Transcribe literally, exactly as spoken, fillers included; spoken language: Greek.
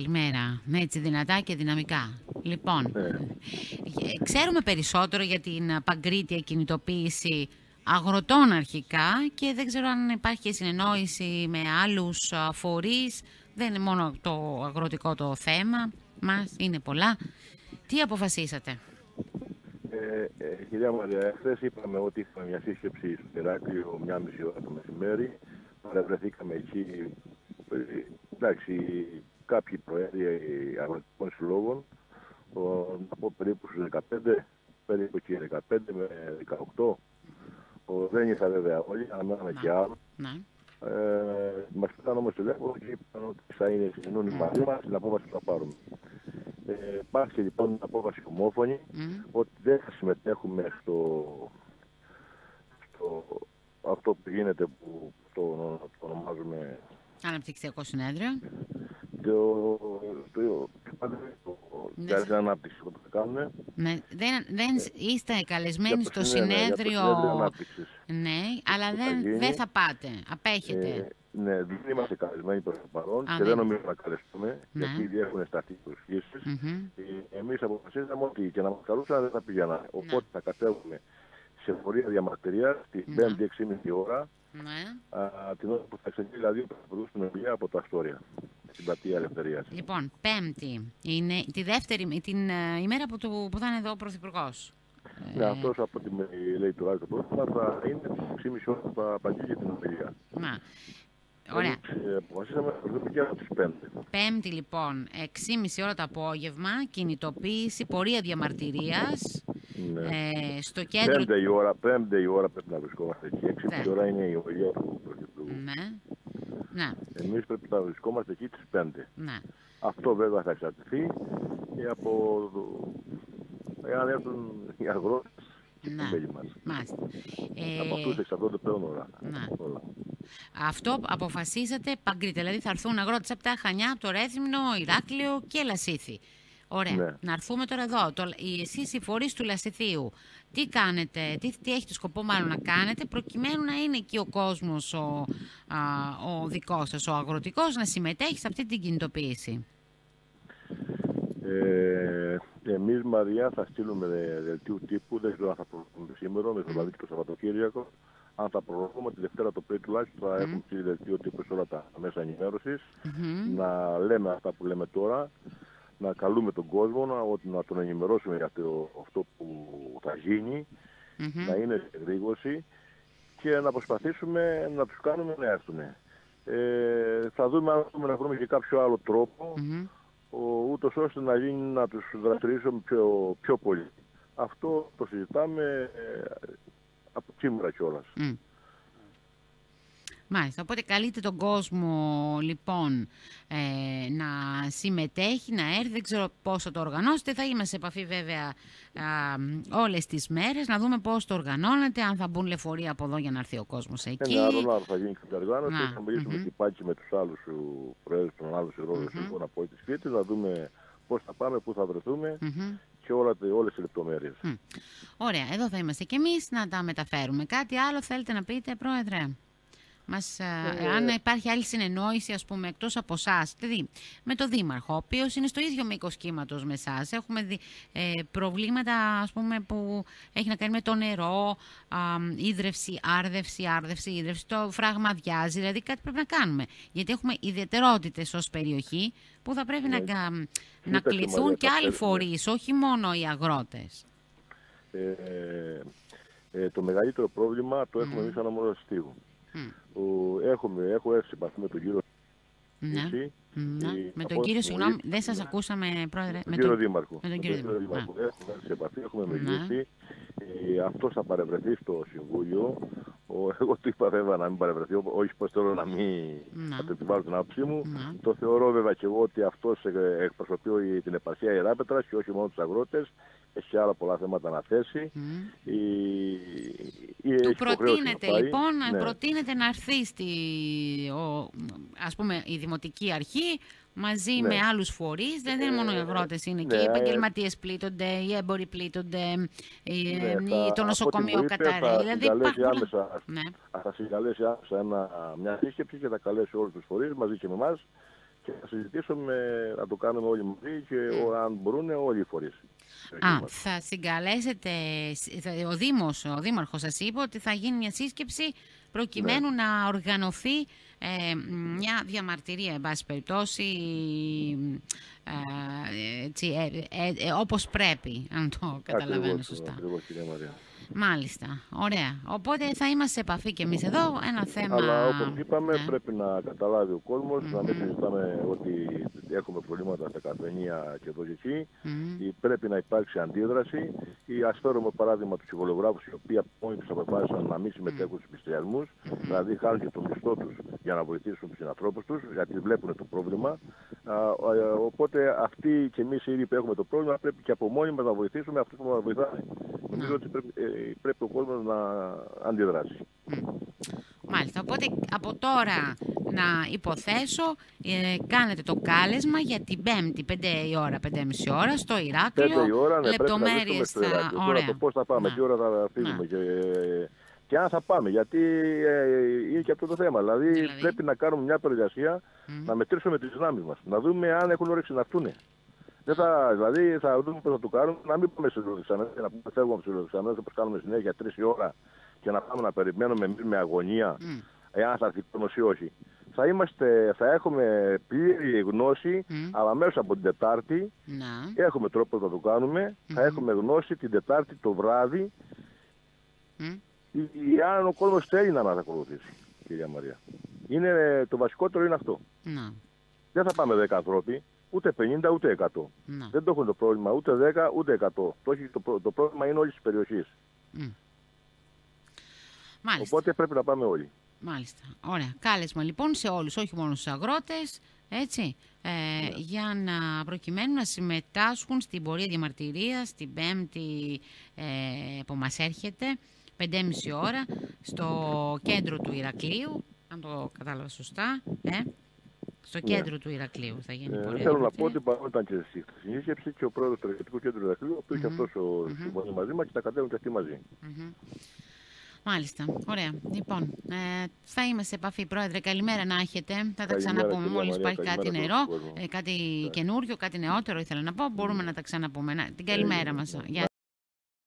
καλημέρα. Ναι, έτσι δυνατά και δυναμικά. Λοιπόν, Ναι. ξέρουμε περισσότερο για την παγκρίτια κινητοποίηση αγροτών αρχικά και δεν ξέρω αν υπάρχει και συνεννόηση με άλλους φορείς. Δεν είναι μόνο το αγροτικό το θέμα μας, είναι πολλά. Τι αποφασίσατε? Ε, ε, κυρία Μαρία, χθες είπαμε ότι είχαμε μια σύσκεψη στο Ηράκλειο μια μισή ώρα το μεσημέρι. Παρευρεθήκαμε εκεί, ε, εντάξει, κάποιοι προέδροι αγροτικών συλλόγων, από περίπου στους δεκαπέντε, περίπου εκεί δεκαπέντε με δεκαοκτώ. Ο, δεν ήρθα βέβαια όλοι, αναμέναμε και άλλο. Ναι. Ε, μας πήραν όμως τηλέφωνο και είπαν ότι θα είναι συνεννοούν μαζί μας την απόφαση που θα πάρουμε. Ε, υπάρχει λοιπόν μια απόφαση ομόφωνη mm. ότι δεν θα συμμετέχουμε στο, στο αυτό που γίνεται που το, το ονομάζουμε Αναπτυξιακό συνέδριο. Το, το, το, για την ανάπτυξη που θα κάνουν. Ναι, δεν, δεν ε, είστε καλεσμένοι στο συνέδριο, συνέδριο, το συνέδριο ναι, αλλά δεν, θα δεν θα πάτε, απέχετε. Ε, ναι, δεν είμαστε καλεσμένοι προς το παρόν Α, και ναι. δεν νομίζω να καλεστούμε, Ναι. γιατί ήδη έχουν σταθεί προσχήσεις. Mm-hmm. Ε, εμείς αποφασίσαμε ότι και να μας καλούσαν δεν θα πηγαίναμε. Οπότε Ναι. θα κατέβουμε σε πορεία διαμαρτυρίας την Ναι. πέμπτη έξι και μισή ώρα, Ναι. α, την ώρα που θα εξεγγείλει δηλαδή ο Πρωθυπουργός στην Ομιλία από τα Αστόρια, στην Πλατεία Ελευθερίας. Λοιπόν, Πέμπτη είναι τη δεύτερη, την uh, ημέρα που, του, που θα είναι εδώ ο Πρωθυπουργός. Ναι, αυτός από ό,τι με λέει το το πρόγραμμα θα είναι τις έξι και μισή ώρα που θα απαγγείλει την Ομιλία. Μα. Ωραία. Εμείς αποφασίσαμε να βρούμε και από τις πέντε. Πέμπτη λοιπόν, έξι και μισή ώρα το απόγευμα, κινητοποίηση, πορεία διαμαρτυρίας. Ναι. Ε, στο κέντρο... Πέμπτε η ώρα, πέμπτε η ώρα πρέπει να βρισκόμαστε εκεί. Έξι η ώρα είναι η ομιλία του Πρωθυπουργού. Ναι. Ναι. Εμείς πρέπει να βρισκόμαστε εκεί τις πέντε. Ναι. Αυτό βέβαια θα εξαρτηθεί και από εάν έρθουν οι αγρότες και οι μέλη μας. Μάλιστα. Από αυτούς εξαρτώνται πλέον όλα. Ναι. όλα. Αυτό αποφασίσατε παγκρίτε, δηλαδή θα έρθουν αγρότες από τα Χανιά, από το Ρέθυμνο, Ηράκλειο και Λασίθι. Ωραία. Ναι. Να έρθουμε τώρα εδώ. Το, εσείς οι φορείς του Λασιθίου, τι κάνετε, τι, τι έχετε σκοπό μάλλον να κάνετε, προκειμένου να είναι εκεί ο κόσμος, ο, α, ο δικός σας, ο αγροτικός, να συμμετέχει σε αυτή την κινητοποίηση. Ε, εμείς, Μαριά, θα στείλουμε δελτίου τύπου, δεν ξέρω αν θα προχωρήσουμε σήμερα, με το δηλαδή και το Σαββατοκύριακο. Αν θα προχωρούμε τη Δευτέρα το πρωί τουλάχιστον θα mm. έχουμε στείλει δελτίο τύπου σε όλα τα μέσα ενημέρωσης, mm-hmm. να λέμε αυτά που λέμε τώρα, να καλούμε τον κόσμο, να, να τον ενημερώσουμε για το, αυτό που θα γίνει, mm-hmm. να είναι σε γρήγορση και να προσπαθήσουμε να τους κάνουμε να έρθουν. Ε, θα δούμε αν θέλουμε να βρούμε και κάποιο άλλο τρόπο, mm-hmm. ούτως ώστε να, γίνει, να τους δραστηριάσουμε πιο, πιο πολύ. Αυτό το συζητάμε ε, από σήμερα κιόλας. Mm. Μάλιστα, οπότε καλείτε τον κόσμο λοιπόν ε, να συμμετέχει, να έρθει, δεν ξέρω πώς θα το οργανώσετε, θα είμαστε σε επαφή βέβαια α, όλες τις μέρες, να δούμε πώς το οργανώνετε, αν θα μπουν λεωφορεία από εδώ για να έρθει ο κόσμος εκεί. Ένα άλλο θα γίνει και την οργάνωση, θα μιλήσουμε mm-hmm. και πάλι με τους άλλους προέδρους των άλλων συγγνώμων mm-hmm. από τις σπίτες, να δούμε πώς θα πάμε, πού θα βρεθούμε. Mm-hmm. Και όλα, όλες οι λεπτομέρειες. Mm. Ωραία, εδώ θα είμαστε κι εμείς να τα μεταφέρουμε. Κάτι άλλο θέλετε να πείτε, Πρόεδρε? Μας, ε, αν υπάρχει άλλη συνεννόηση, ας πούμε, εκτός από εσάς, δηλαδή με το Δήμαρχο, ο οποίος είναι στο ίδιο μήκος κύματος με εσάς. Έχουμε δει, ε, προβλήματα, ας πούμε, που έχει να κάνει με το νερό, α, ίδρυυση, άρδευση, άρδευση, ίδρυυση, το φράγμα αδειάζει, δηλαδή κάτι πρέπει να κάνουμε. Γιατί έχουμε ιδιαιτερότητες ως περιοχή που θα πρέπει yeah. να, να κληθούν και άλλοι φορείς, όχι μόνο οι αγρότες. Ε, ε, το μεγαλύτερο πρόβλημα το έχουμε mm. εμείς σαν Αμμονοστίου. Mm. Έχουμε, έχω έρθει σε επαφή με τον κύριο ναι. Εσύ, ναι. η, με τον κύριο, συγγνώμη, δεν ναι. σας ακούσαμε, Πρόεδρε. Με τον με κύριο τον... Δήμαρχο. Με τον κύριο Δήμαρχο. Έχουμε έρθει σε επαφή, έχουμε μιλήσει. Ε, αυτός θα παρευρεθεί στο Συμβούλιο. Ο, εγώ του είπα βέβαια να μην παρευρεθεί, όχι πως θέλω να μην να το επιβάλλω την άποψή μου. Να. Το θεωρώ βέβαια και εγώ ότι αυτός εκπροσωπεί την επαρχία Ιεράπετρας και όχι μόνο τους αγρότες. Έχει άλλα πολλά θέματα να θέσει. Mm. Η, η, του προτείνεται λοιπόν, ναι. προτείνεται να έρθει στη, ο, ας πούμε, η Δημοτική Αρχή μαζί ναι. με άλλους φορείς. Δεν είναι μόνο οι αγρότες, είναι ναι. και οι επαγγελματίες πλήττονται, οι έμποροι πλήττονται, ναι, θα, το νοσοκομείο καταραίει. Δηλαδή συγκαλέσει άμεσα, ναι. θα συγκαλέσει άμεσα ένα, μια σύσκεψη και θα καλέσει όλους τους φορείς μαζί και με εμάς και να συζητήσουμε, να το κάνουμε όλοι μαζί και mm. αν μπορούν όλοι οι φορείς. Α, θα συγκαλέσετε, ο Δήμος, ο Δήμαρχος σας είπε ότι θα γίνει μια σύσκεψη προκειμένου ναι. να οργανωθεί ε, μια διαμαρτυρία, εν πάση περιπτώσει, ε, έτσι, ε, ε, ε, όπως πρέπει, αν το καταλαβαίνω ακριβώς, σωστά. Ακριβώς, κυρία Μαρία. Μάλιστα, ωραία. Οπότε θα είμαστε σε επαφή και εμείς εδώ, ένα θέμα... Αλλά όπως είπαμε, ναι. πρέπει να καταλάβει ο κόσμος, mm-hmm. να μην συζητάμε ότι έχουμε προβλήματα στα καφενεία και εδώ και εκεί. Mm-hmm. Πρέπει να υπάρξει αντίδραση. Ας φέρουμε παράδειγμα τους ψυχολογράφους, οι οποίοι μόνοι τους αποφάσισαν να μην συμμετέχουν στους πληστηριασμούς, mm-hmm. δηλαδή χάνουν και το μισθό τους για να βοηθήσουν τους συνανθρώπους τους, γιατί βλέπουν το πρόβλημα. Α, α, οπότε αυτοί και εμείς ήδη που έχουμε το πρόβλημα, πρέπει και από μόνοι μας να βοηθήσουμε αυτούς που μας βοηθάνε. Mm-hmm. Νομίζω ότι πρέπει, ε, πρέπει ο κόσμος να αντιδράσει. Mm. Μάλιστα, οπότε από τώρα να υποθέσω, ε, κάνετε το κάλεσμα για την Πέμπτη, πέντε η ώρα, πέντε και μισή ώρα, στο Ηράκλειο. πέντε η ώρα, ναι, λεπτομέρειες πρέπει να θα... Τώρα το πώς θα πάμε, ναι. τι ώρα θα φύγουμε ναι. και, και αν θα πάμε, γιατί ε, είναι και αυτό το θέμα. Δηλαδή, δηλαδή... πρέπει να κάνουμε μια προεργασία, mm. να μετρήσουμε τις δυνάμεις μας, να δούμε αν έχουν όρεξη να έρθουν. Δεν θα, δηλαδή θα δούμε πώς θα το κάνουμε, να μην πάμε στις Λοδεξαμενές και να πούμε φεύγουμε από τις Λοδεξαμενές όπως κάνουμε συνέχεια τρεις η ώρα και να πάμε να περιμένουμε εμείς με αγωνία mm. εάν θα έρθει κόσμος ή όχι. Θα, είμαστε, θα έχουμε πλήρη γνώση, mm. αλλά μέσα από την Τετάρτη mm. έχουμε τρόπο να το κάνουμε, mm. θα έχουμε γνώση την Τετάρτη το βράδυ mm. αν ο κόσμος θέλει να μας ακολουθήσει, κυρία Μαρία. Είναι, το βασικότερο είναι αυτό. Mm. Δεν θα πάμε δέκα ανθρώποι. Ούτε πενήντα ούτε εκατό. Να. Δεν το έχουν το πρόβλημα ούτε δέκα ούτε εκατό. Το, το, το πρόβλημα είναι όλης της περιοχής. Mm. Οπότε πρέπει να πάμε όλοι. Μάλιστα. Ωραία. Κάλεσμα λοιπόν σε όλους, όχι μόνο στους αγρότες, έτσι, ε, ναι. για να προκειμένου να συμμετάσχουν στην πορεία διαμαρτυρίας την Πέμπτη ε, που μας έρχεται, πέντε και μισή ώρα, στο κέντρο του Ηρακλείου, αν το κατάλαβα σωστά, ε. Στο κέντρο ναι. του Ηρακλείου θα γίνει ε, πορεία. Θέλω να πω ότι ήταν και στη σύσκεψη και ο πρόεδρος του Εργατικού Κέντρου Ηρακλείου, ο οποίος mm-hmm. και αυτός ο συμφωνεί mm-hmm. μαζί μας και τα κατέβουν και αυτοί μαζί. Mm-hmm. Μάλιστα. Ωραία. Λοιπόν, ε, θα είμαστε σε επαφή, Πρόεδρε. Καλημέρα να έχετε. Θα τα ξαναπούμε. Μόλις υπάρχει κάτι νερό, ε, κάτι yeah. καινούριο, κάτι νεότερο ήθελα να πω. Μπορούμε mm. να τα ξαναπούμε. Την καλημέρα μας.